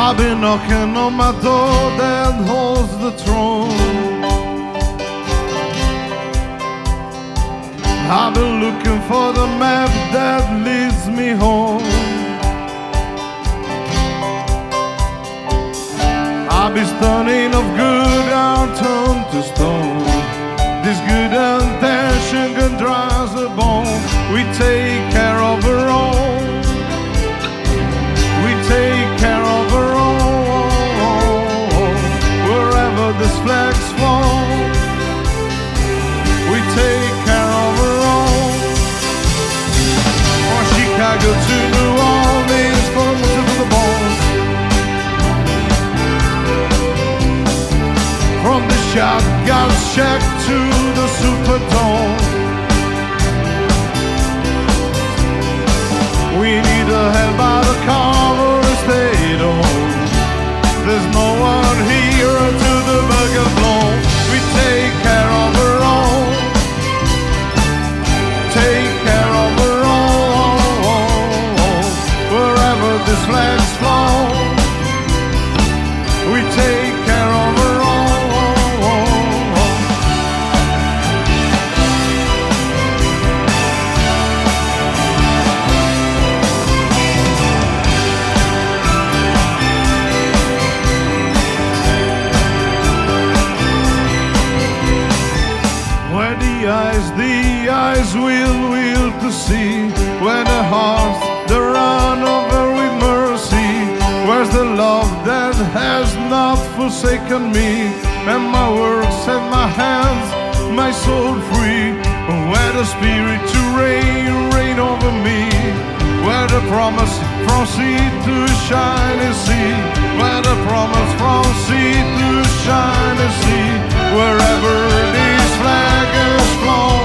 I've been knocking on my door that holds the throne. I've been looking for the map that leads me home. I'll be stunning of good, I'll turn to stone. This good intention can dry the bone. We take care of our own. We take care of our own. Wherever this flag's flown, we take care of our own. From Chicago to New Orleans, from to the bones. From the shotgun shack to the Superdome, we need a help by the cover and stay home. There's no one here to the bugle blow. We take care of our own. Take care of our own. Wherever this flag's flown, we take care of our own. The eyes will to see. Where the hearts that run over with mercy. Where's the love that has not forsaken me? And my works and my hands, my soul free. Where the spirit to reign over me. Where the promise from sea to shining sea. Where the promise from sea to shining sea. Wherever this flag is flown,